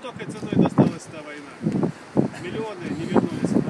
жестокой ценой досталась эта война. Миллионы не вернулись.